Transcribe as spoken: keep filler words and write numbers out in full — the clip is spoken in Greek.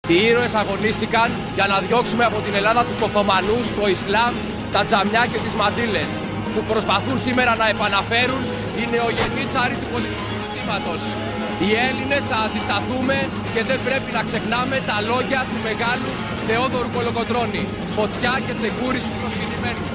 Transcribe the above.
Οι ήρωες αγωνίστηκαν για να διώξουμε από την Ελλάδα τους Οθωμανούς, το Ισλάμ, τα τζαμιά και τις μαντήλες, που προσπαθούν σήμερα να επαναφέρουν οι νεογενή τσάροι του πολιτικού συστήματος. Οι Έλληνες θα αντισταθούμε και δεν πρέπει να ξεχνάμε τα λόγια του μεγάλου Θεόδωρου Κολοκοτρώνη. Φωτιά και τσεκούρι στους προσκυνημένους.